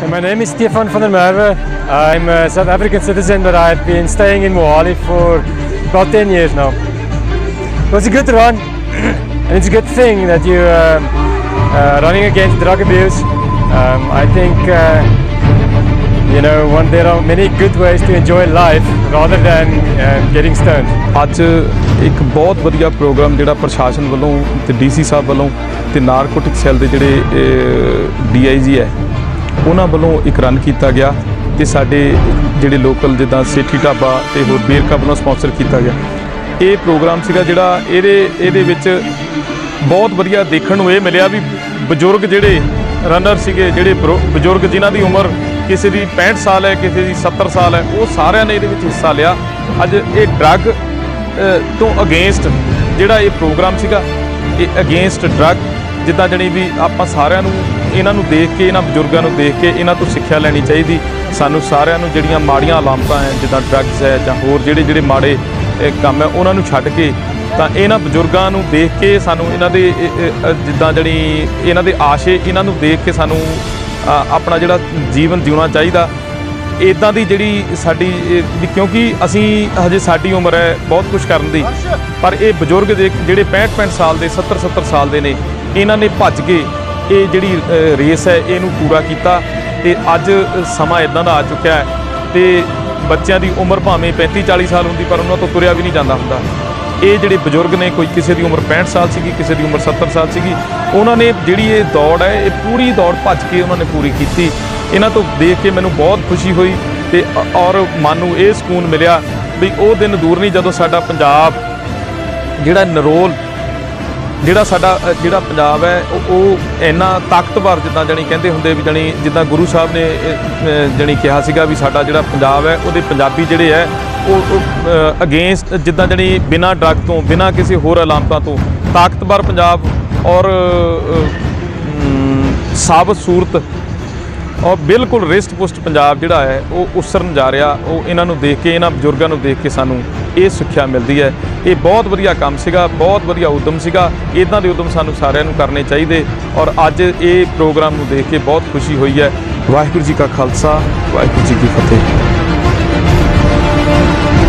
My name is Stefan van der Merwe. I'm a South African citizen, but I've been staying in Mohali for about 10 years now. It was a good run, and it's a good thing that you're running against drug abuse. I think there are many good ways to enjoy life rather than getting stoned. ਅੱਜ एक बहुत वधिया programme जिहड़ा प्रशासन वालों ते DC साहब वालों ते नारकोटिक सैल दे जिहड़े DIG है उन्हां वालों एक रन किया गया ते साडे जिहड़े लोकल जिद्दां सेठी ढाबा ते होर बेरका वालों स्पॉन्सर किया गया। ये प्रोग्राम सीगा जिहड़ा ਇਹਦੇ ਵਿੱਚ बहुत वधिया देखण नूं ਇਹ मिलिया भी बजुर्ग जिहड़े रनर सीगे जिहड़े बजुर्ग जिन्हां दी उम्र किसी की 65 साल है, किसी की 70 साल है, वो सारे ने ये हिस्सा लिया। अज ये ड्रग तो अगेंस्ट जिहड़ा ये प्रोग्राम सीगा ये अगेंस्ट ड्रग जिद्दां जणी भी आपां सारिਆਂ ਨੂੰ ਇਹਨਾਂ ਨੂੰ देख के इन्हां बजुर्गों को देख के इन्हां तो सिक्ख्या लैनी चाहिए। सानू सारिਆਂ ਨੂੰ ਜਿਹੜੀਆਂ ਮਾੜੀਆਂ ਅਲਾਮਤਾਂ है जिद्दां ड्रग्स है ਜਾਂ होर ਜਿਹੜੇ माड़े काम है उन्हां ਨੂੰ ਛੱਡ के ਤਾਂ ਇਹਨਾਂ ਬਜ਼ੁਰਗਾਂ ਨੂੰ देख के सानू इन्हां दे जिद्दां जणी इन्हां दे आशे इन्हां ਨੂੰ देख के सानू अपना जिहड़ा जीवन जीना चाहिए। इदां दी जिहड़ी साडी क्योंकि असी हजे साडी उम्र है बहुत कुछ करन दी, पर ये बजुर्ग जिहड़े 65 साल दे 70 साल दे ने इन्हां ने भज के ये जिहड़ी रेस है इहनूं पूरा कीता ते अज समा इदां दा आ चुक्या है ते बच्चों की उम्र भावें 35-40 साल हुंदी पर उन्हां तो तुरिया भी नहीं जांदा हुंदा। ये जिहड़े बजुर्ग ने कोई किसी की उम्र 65 साल सी, किसी की उम्र 70 साल सी, उन्होंने जिहड़ी ये दौड़ है ये पूरी दौड़ भज के उन्होंने पूरी की। इन्हां तो देख के मैनूं बहुत खुशी हुई ते और मन नूं ये सुकून मिलिया भी वो दिन दूर नहीं जदों साडा पंजाब जिहड़ा नरोल जिहड़ा साडा जिहड़ा पंजाब है वो इन्ना ताकतवर जिद्दां जणी कहंदे हुंदे भी जणी जिद्दां गुरु साहब ने जणी कहा सीगा भी साडा जिहड़ा पंजाब है उहदे पंजाबी जिहड़े है वो अगेंस्ट जिद्दां जणी बिना ड्रग तो बिना किसी होर अलामतां तो ताकतवर पंजाब और साबत सूरत और बिल्कुल रिस्ट पुष्ट पंजाब जिहड़ा है वो उसरन जा रहा। वो इन्हां नूं देख के इन्हां बजुर्गों को देख के सानू ये सिक्ख्या मिलती है। ये बहुत वधिया काम सीगा, बहुत वधिया उद्यम सीगा। इदां दे उद्यम सानू सारिआं नूं करने चाहिए और अज ये प्रोग्राम नूं देख के बहुत खुशी हुई है। वाहिगुरू जी का खालसा, वाहिगुरू जी की फतेह।